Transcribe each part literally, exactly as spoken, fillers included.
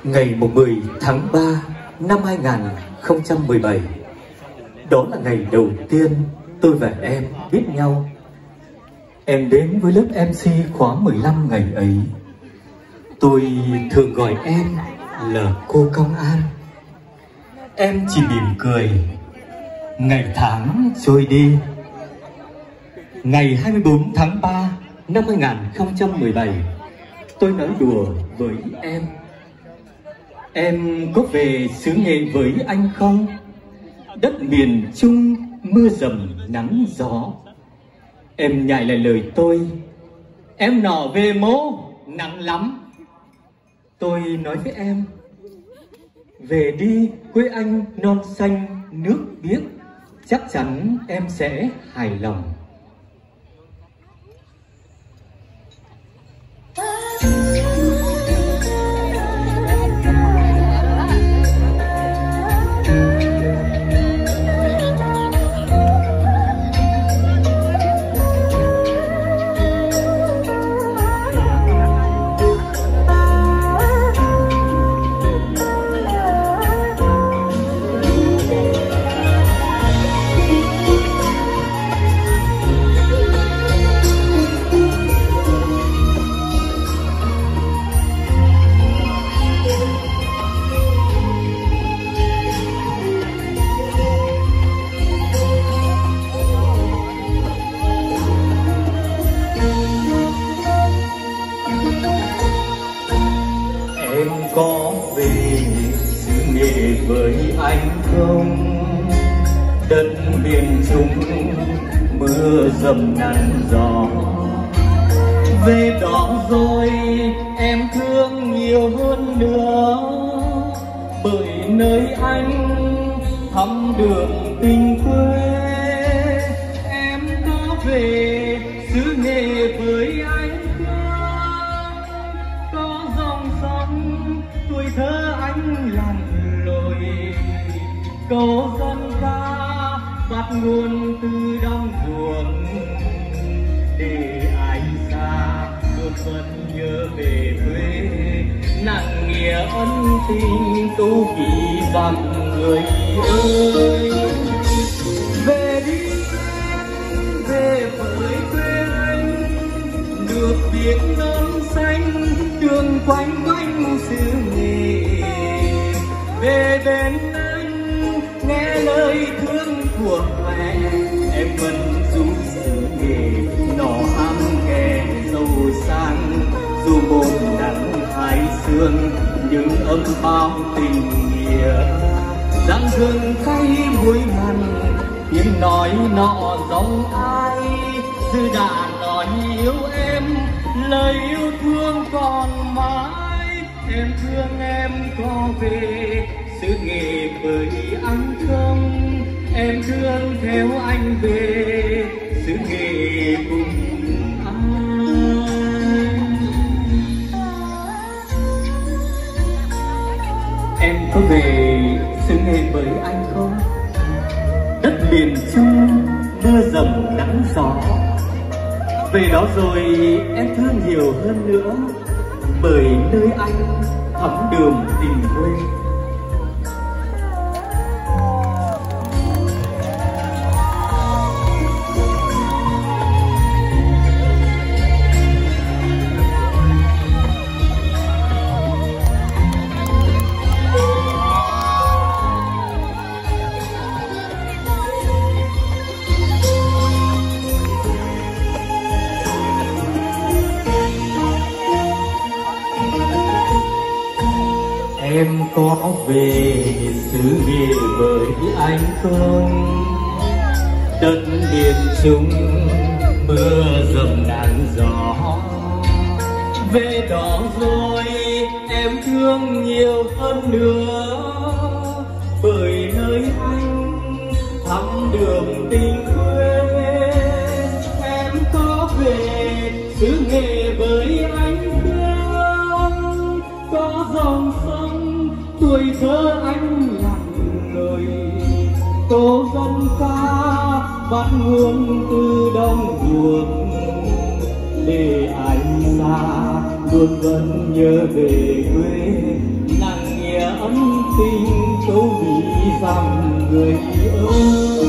Ngày mười tháng ba năm hai nghìn không trăm mười bảy, đó là ngày đầu tiên tôi và em biết nhau. Em đến với lớp em xê khóa mười lăm ngày ấy. Tôi thường gọi em là cô Công An. Em chỉ mỉm cười. Ngày tháng trôi đi. Ngày hai mươi bốn tháng ba năm hai nghìn không trăm mười bảy, tôi nói đùa với em: em có về xứ nghệ với anh không? Đất miền Trung mưa dầm nắng gió. Em nhại lại lời tôi: em nọ về mô nắng lắm. Tôi nói với em: về đi quê anh non xanh nước biếc, chắc chắn em sẽ hài lòng. Em có về xứ nghệ với anh không? Đất miền Trung mưa dầm nắng gió. Về đó rồi em thương nhiều hơn nữa, bởi nơi anh thăm đường tình quê. Em có về xứ nghệ với anh không? Có dòng sông tuổi thơ anh lặn lội, câu dân ca bắt nguồn từ đồng ruộng. Để anh xa luôn vẫn nhớ về quê, nặng nghĩa ân tình tu kỳ rằng người ơi. Về đi em, về với quê anh, được biết non xanh đường quanh quanh xứ nghệ. Về bên anh nghe lời thương của mẹ, em vẫn du xứ nghệ nọ ham kẻ giàu sang. Dù buồn nắng hai sương nhưng ấm bao tình nghĩa, răng gừng cay muối mặn tiếng nói nọ dòng ai. Dư đã nói yêu em lời yêu thương còn mãi. Em thương em có về xứ nghệ với anh không? Em thương theo anh về xứ nghệ cùng anh. Em có về xứ nghệ với anh không? Đất miền Trung mưa dầm nắng gió. Về đó rồi em thương nhiều hơn nữa, bởi nơi anh thắm đường tình quê. Em có về xứ nghệ với anh không? Đất miền Trung mưa dầm nắng gió. Về đó rồi em thương nhiều hơn nữa, bởi nơi anh thăm đường tình quê. Em có về xứ nghệ với anh không? Có dòng sông tuổi thơ anh lặn lội, câu dân ca bắt nguồn từ đồng ruộng. Để anh xa luôn vẫn nhớ về quê, nặng người ơi.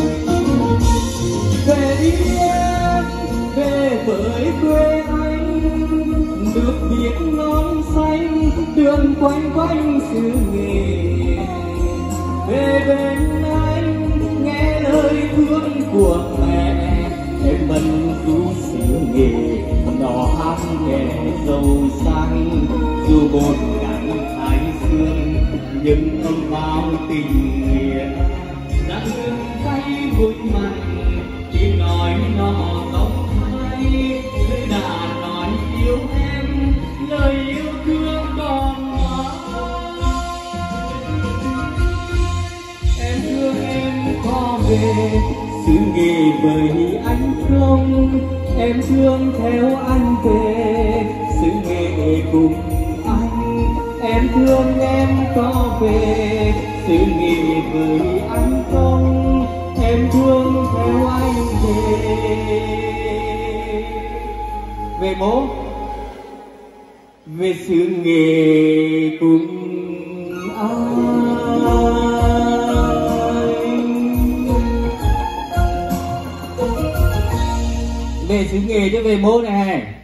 Về đi em, về với quê anh, nước biển non xanh đường quanh quanh xứ Nghệ. Về bên anh nghe lời thương của mẹ, em vẫn ru xứ Nghệ nó hát nghe dâu xanh. Dù một ngày thái dương nhưng âm bao tình nghĩa đã dừng tay vụt mặt. Tiếng nói nó giống hay lời đã nói yêu em, lời yêu thương còn mãi. Em thương em có về xứ Nghệ với anh không? Em thương theo anh về xứ Nghệ cùng anh. Em thương em có về xứ Nghệ với anh không? Em thương theo anh về. Về bố, về xứ Nghệ cùng anh. Về xứ Nghệ chứ về bố này.